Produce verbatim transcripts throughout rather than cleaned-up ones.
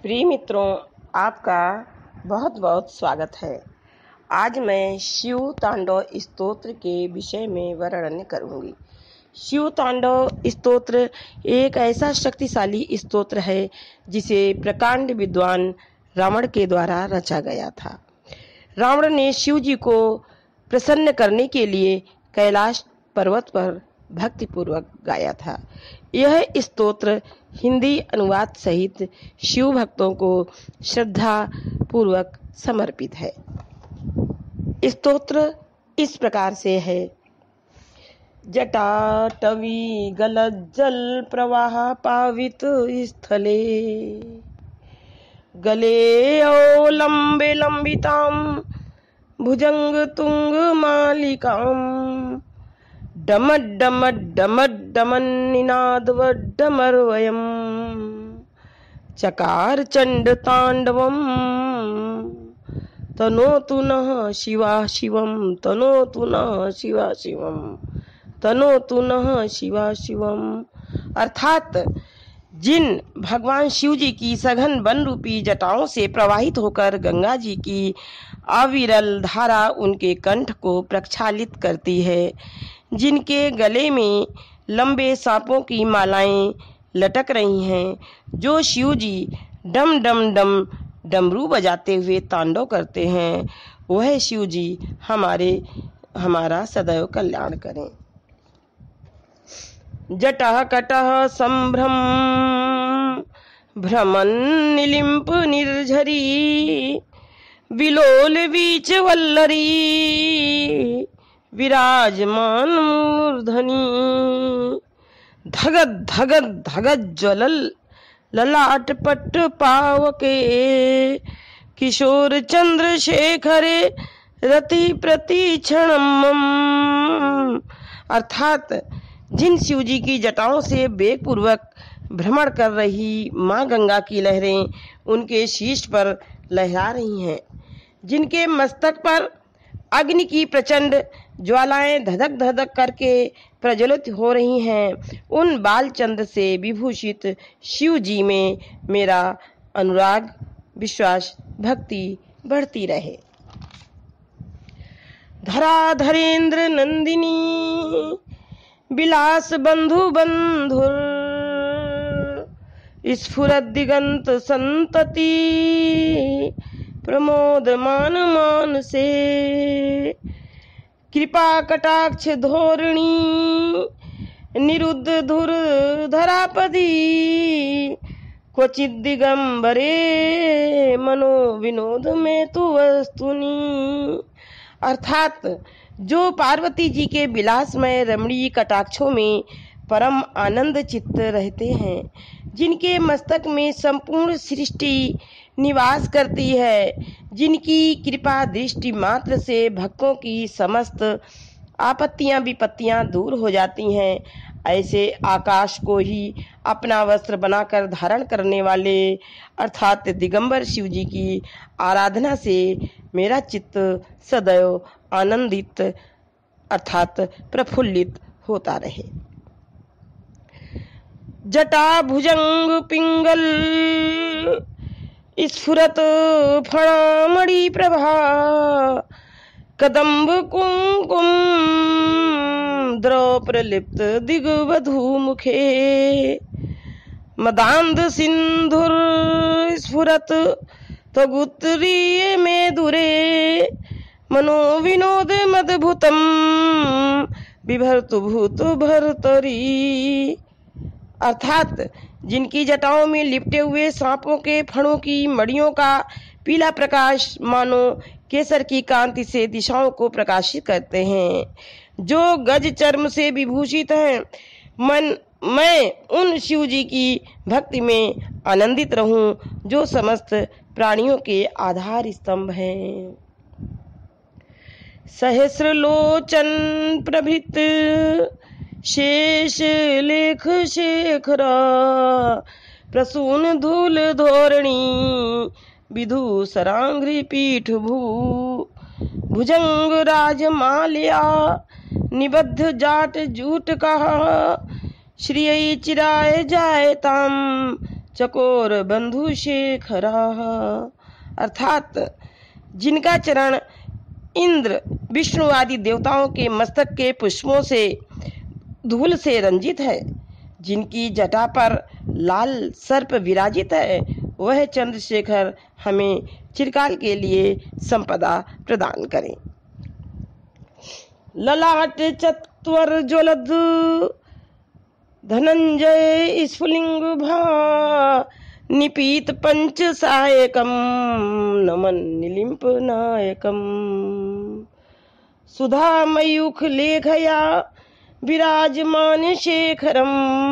प्रिय मित्रों, आपका बहुत बहुत स्वागत है। आज मैं शिव तांडव स्तोत्र के विषय में वर्णन करूंगी। शिव तांडव स्तोत्र एक ऐसा शक्तिशाली स्तोत्र है जिसे प्रकांड विद्वान रावण के द्वारा रचा गया था। रावण ने शिव जी को प्रसन्न करने के लिए कैलाश पर्वत पर भक्तिपूर्वक गाया था। यह स्तोत्र हिंदी अनुवाद सहित शिव भक्तों को श्रद्धा पूर्वक समर्पित है। स्तोत्र इस प्रकार से है। जटाटवी गलज्जल प्रवाह पावित स्थले, गले ओ लंबे लंबिताम भुजंग तुंग मालिकाम, डमड डमड डमड डमन निनाद डमरवयम, चकार चंड तांडवम, तनोतु नः शिवा शिवम, तनोतु नः शिवा शिवम, तनोतु नः शिवा शिवम। अर्थात जिन भगवान शिव जी की सघन वन रूपी जटाओं से प्रवाहित होकर गंगा जी की अविरल धारा उनके कंठ को प्रक्षालित करती है, जिनके गले में लंबे सांपों की मालाएं लटक रही हैं, जो शिव जी डम डम डम डमरू बजाते हुए तांडव करते हैं, वह शिव जी हमारे हमारा सदैव कल्याण करें। जटः कटः संभ्रम भ्रमन निलिम्प निर्झरी, विलोल वीच वल्लरी, विराजमान मूर्धनी, धगत धगत धगत ज्वलल ललाट पट पावके, किशोर चंद्रशेखरे रति प्रतिक्षणम। अर्थात जिन शिव जी की जटाओं से वेग पूर्वक भ्रमण कर रही माँ गंगा की लहरें उनके शीश पर लहरा रही हैं, जिनके मस्तक पर अग्नि की प्रचंड ज्वालाएं धधक धधक करके प्रज्वलित हो रही हैं, उन बालचंद्र से विभूषित शिव जी में मेरा अनुराग, विश्वास, भक्ति बढ़ती रहे। धरा धरेंद्र नंदिनी विलास बंधु बंधुर, स्फुरत दिगंत संतति प्रमोद मान मान से, कृपा कटाक्ष धोरणी निरुद्ध धुर धरापदी, क्वचित दिगंबरे मनो विनोद में तु वस्तुनि। अर्थात जो पार्वती जी के विलासमय रमणीय कटाक्षों में परम आनंद चित्त रहते हैं, जिनके मस्तक में संपूर्ण सृष्टि निवास करती है, जिनकी कृपा दृष्टि मात्र से भक्तों की समस्त आपत्तियां विपत्तियां दूर हो जाती हैं, ऐसे आकाश को ही अपना वस्त्र बनाकर धारण करने वाले अर्थात दिगंबर शिव जी की आराधना से मेरा चित्त सदैव आनंदित अर्थात प्रफुल्लित होता रहे। जटा भुजंग पिंगल स्फुरत फणामणि प्रभा, कदम्ब कुंकुम द्रव प्रलिप्त दिग्वधू मुखे, मदांध सिंधुर स्फुरत त्वगुत्तरीय में दुरे, मनो विनोद मदभुतम बिभर्तु भूत भर्तरी। अर्थात जिनकी जटाओं में लिपटे हुए सांपों के फणों की मड़ियों का पीला प्रकाश मानो केसर की कांति से दिशाओं को प्रकाशित करते हैं, जो गज चर्म से विभूषित हैं, मन मैं उन शिव जी की भक्ति में आनंदित रहूं, जो समस्त प्राणियों के आधार स्तंभ हैं। सहस्र लोचन प्रभृत शेष लेख शेखरा, प्रसून धूल धोरणी विधु सरांग्री पीठ भू, भुजंग राज माल्या निबद्ध जाट जूट कहा, श्रिय चिराय जायताम चकोर बंधु शेखरा। अर्थात जिनका चरण इंद्र विष्णु आदि देवताओं के मस्तक के पुष्पों से धूल से रंजित है, जिनकी जटा पर लाल सर्प विराजित है, वह चंद्रशेखर हमें चिरकाल के लिए संपदा प्रदान करें। ललाट चत्वर ज्वलद धनंजय स्फुलिंग भा निपीत पंच सहायकम नमन निलिंप नायकम। सुधा मयूख लेखया विराजमान शेखरम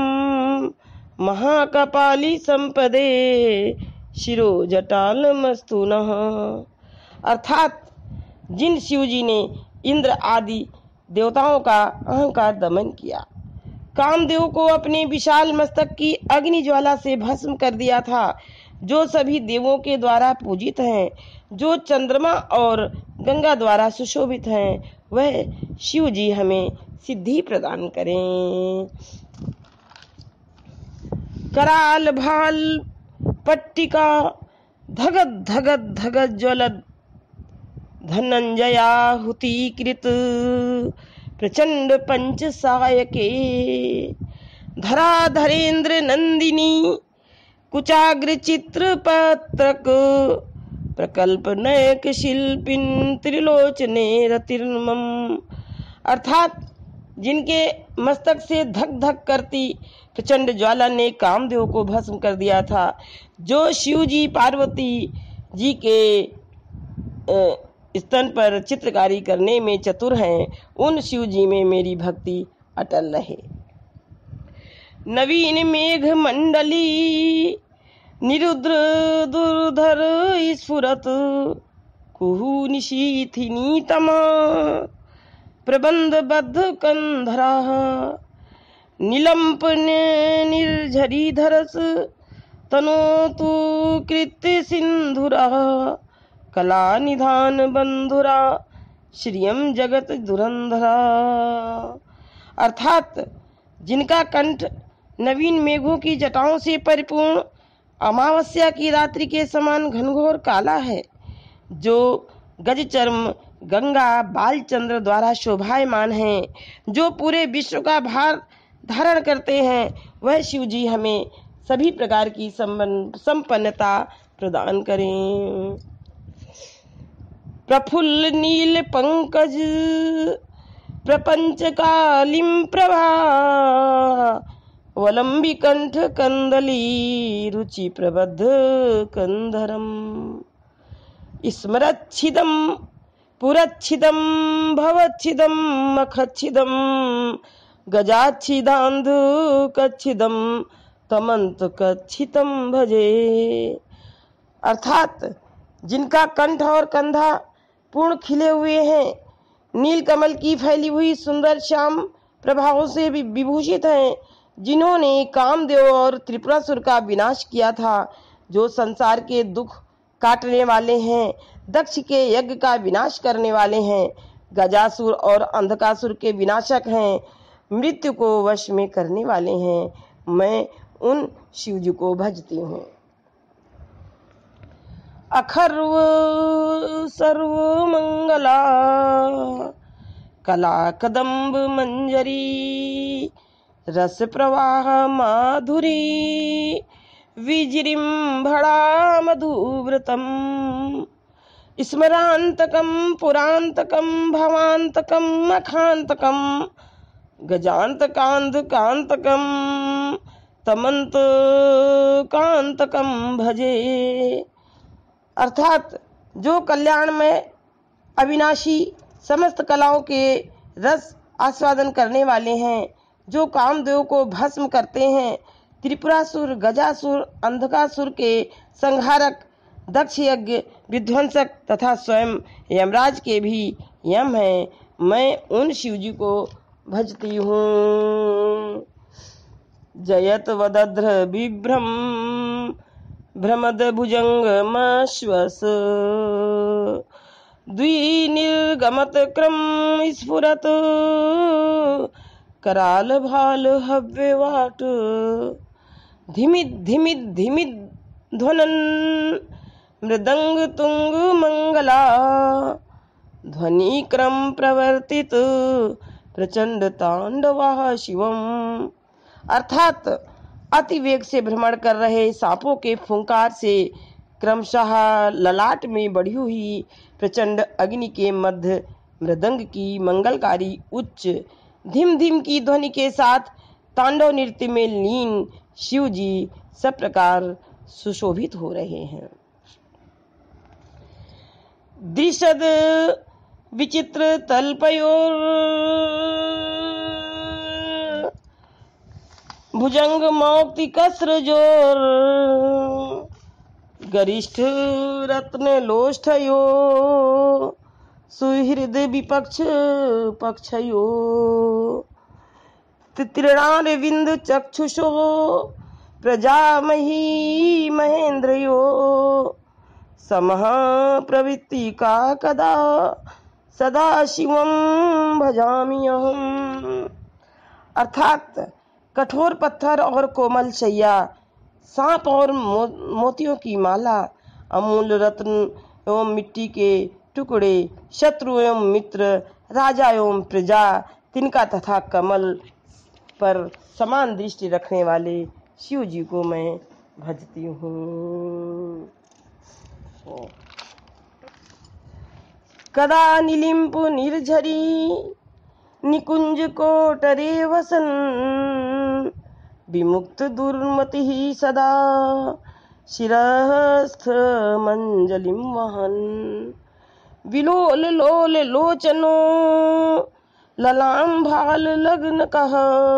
महाकपाली संपदे शिरो जटाल मस्तुनः। अर्थात जिन शिव जी ने इंद्र आदि देवताओं का अहंकार दमन किया, कामदेव को अपने विशाल मस्तक की अग्नि ज्वाला से भस्म कर दिया था, जो सभी देवों के द्वारा पूजित हैं, जो चंद्रमा और गंगा द्वारा सुशोभित हैं, वह शिव जी हमें सिद्धि प्रदान करें। कराल भाल पट्टिका धगत धगत धगत ज्वलद धनंजयाहुतिकृत प्रचंड पंच सहायके धराधरेन्द्र नंदिनी कुचाग्र चित्र पत्रक प्रकल्प नयक शिल्पिन त्रिलोचने रतिर्मम। अर्थात जिनके मस्तक से धक धक करती प्रचंड ज्वाला ने कामदेव को भस्म कर दिया था, जो शिव जी पार्वती जी के स्तन पर चित्रकारी करने में चतुर हैं, उन शिव जी में मेरी भक्ति अटल रहे। नवीन मेघ मंडली निरुद्र दुर्धर स्फुरत कुहू निशीथिनी तमा प्रबंध बद्ध कंधरा नीलंप निर्झरी धरस तनोतु कृत्य सिंधुरा कला निधान बंधुरा श्रियम जगत धुरंधरा। अर्थात जिनका कंठ नवीन मेघों की जटाओं से परिपूर्ण अमावस्या की रात्रि के समान घनघोर काला है, जो गज चर्म गंगा बालचंद्र द्वारा शोभायमान हैं, जो पूरे विश्व का भार धारण करते हैं, वह शिव जी हमें सभी प्रकार की संपन्नता प्रदान करें। प्रफुल्ल नील पंकज प्रपंच कालिम प्रभा वलंबी कंठ कंदली रुचि प्रबद्ध कंधरम स्मरच्छिदम पुरच्छिदम भवच्छिदम मखच्छिदम गजाच्छिदांधु कच्छिदम तमंत कच्छितम भजे। अर्थात जिनका कंठ और कंधा पूर्ण खिले हुए हैं, नील कमल की फैली हुई सुंदर श्याम प्रभावों से भी विभूषित हैं, जिन्होंने कामदेव और त्रिपुरासुर का विनाश किया था, जो संसार के दुख काटने वाले हैं, दक्ष के यज्ञ का विनाश करने वाले हैं, गजासुर और अंधकासुर के विनाशक हैं, मृत्यु को वश में करने वाले हैं। मैं उन शिव जी को भजती हूँ। अखर्व सर्व मंगला कला कदम्ब मंजरी रस प्रवाह माधुरी विजृंभणा मधुव्रतम स्मरांतकम पुरांतकम भवांतकम अखांतकम गजांतकांत कांतकम तमंत कांतकम भजे। अर्थात जो कल्याण में अविनाशी समस्त कलाओं के रस आस्वादन करने वाले हैं, जो कामदेव को भस्म करते हैं, त्रिपुरासुर गजासुर अंधकासुर के संहारक, दक्ष यज्ञ विध्वंसक तथा स्वयं यमराज के भी यम हैं, मैं उन शिव जी को भजती हूँ। जयत वदध्र विभ्रम भ्रमद भुजंगमश्वस द्विनिर्गमत क्रम स्फुरत कराल भाल हव्यवाट धिमिद धिमिद धिमिद ध्वनन मृदंग तुंग मंगला ध्वनि क्रम प्रवर्तित प्रचंड तांडवा शिवम। अर्थात अति वेग से भ्रमण कर रहे सांपों के फुंकार से क्रमशः ललाट में बढ़ी हुई प्रचंड अग्नि के मध्य मृदंग की मंगलकारी उच्च धिम धिम की ध्वनि के साथ तांडव नृत्य में लीन शिव जी सब प्रकार सुशोभित हो रहे हैं। दृशद विचित्र तल्पयोर भुजंग मौक्ति कसर जोर गरिष्ठ रत्न लोष्ठयो सुहृद विपक्ष पक्षयो तृणार विंद चक्षुषो प्रजामही महेंद्रयो समः प्रवृत्ति का कदा सदा शिवम भजामि अहम्। अर्थात कठोर पत्थर और कोमल शैया, सांप और मो, मोतियों की माला, अमूल्य रत्न एवं मिट्टी के टुकड़े, शत्रु एवं मित्र, राजा एवं प्रजा, तिनका तथा कमल पर समान दृष्टि रखने वाले शिव जी को मैं भजती हूँ। कदा निलिम्प निर्झरी निकुंज कोटरे वसन विमुक्त दुर्मति सदा शिरस्थ मंजलिम वहन विलोल लोल लोचनो ललाम भाल लग्न कह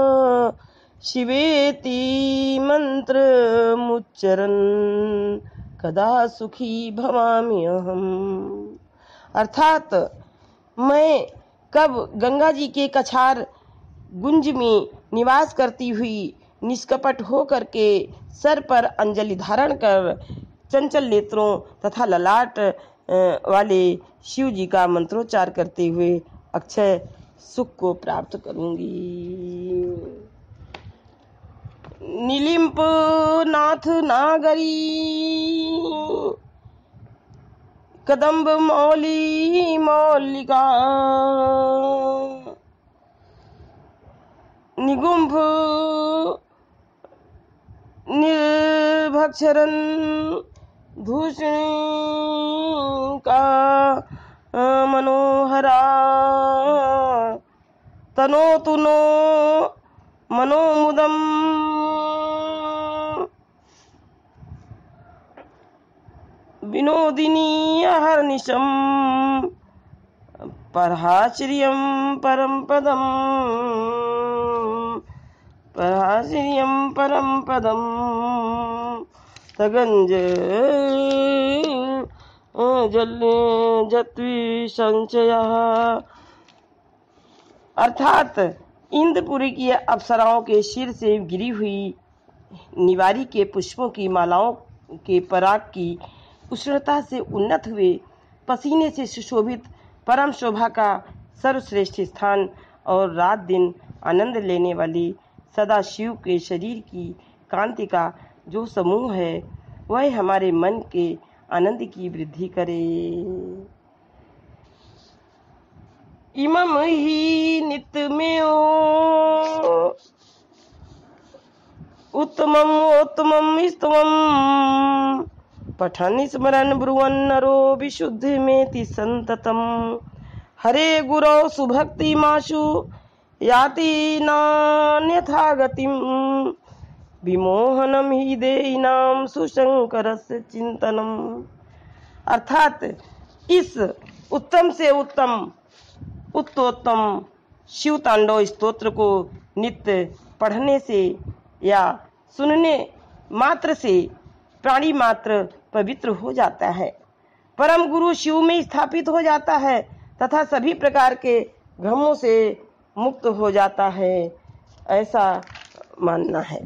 शिवेति मंत्र मुच्चरन कदा सुखी भवामि अहम्। अर्थात मैं कब गंगा जी के कछार गुंज में निवास करती हुई निष्कपट हो करके सर पर अंजलि धारण कर चंचल नेत्रों तथा ललाट वाले शिव जी का मंत्रोच्चार करते हुए अक्षय सुख को प्राप्त करूंगी। नीलिम्प नाथ नागरी कदम्ब मौली मौलिका निगुंभ निर्भक्षरन धूषणी का मनोहरा तनो तुनो मनोमुदम विनोदिनी अहर्निशम परहाश्रियम परम पदम परहाश्रियम परम पदम तगंज जल जत्वी संचया। अर्थात इंद्रपुरी की अप्सराओं के सिर से गिरी हुई निवारी के पुष्पों की मालाओं के पराग की उष्णता से उन्नत हुए पसीने से सुशोभित परम शोभा का सर्वश्रेष्ठ स्थान और रात दिन आनंद लेने वाली सदा शिव के शरीर की कांति का जो समूह है वह हमारे मन के आनंद की वृद्धि करे। इमम ही नित्य में उत्तमम उत्तमम स्तवम पठन स्मरण ब्रुवन नरो विशुद्धि में संततम हरे गुरो सुभक्ति माशु याति नान्यथा गतिम विमोहनम ही देहिनाम सुशंकरस्य चिंतनम। अर्थात इस उत्तम से उत्तम उत्तोत्तम शिव तांडव स्तोत्र को नित्य पढ़ने से या सुनने मात्र से प्राणी मात्र पवित्र हो जाता है, परम गुरु शिव में स्थापित हो जाता है तथा सभी प्रकार के भ्रमों से मुक्त हो जाता है, ऐसा मानना है।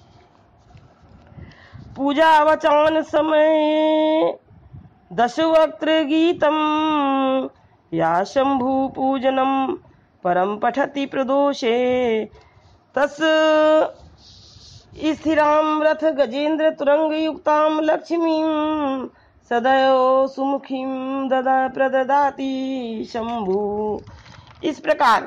पूजा वचन समय दशवक्त्र गीतम या शंभु पूजनम परम पठति प्रदोषे तस् स्थिराम रथ गजेंद्र तुरंग युक्ताम लक्ष्मीं सदैव सुमुखीं ददा प्रददाति शंभु। इस प्रकार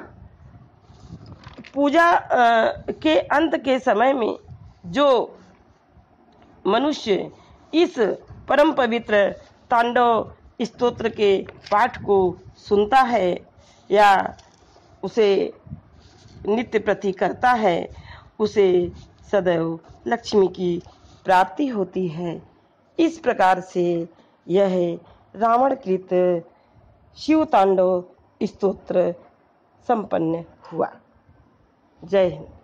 पूजा के अंत के समय में जो मनुष्य इस परम पवित्र तांडव स्तोत्र के पाठ को सुनता है या उसे नित्य प्रति करता है, उसे सदैव लक्ष्मी की प्राप्ति होती है। इस प्रकार से यह रावणकृत शिव तांडव स्तोत्र संपन्न हुआ। जय हिंद।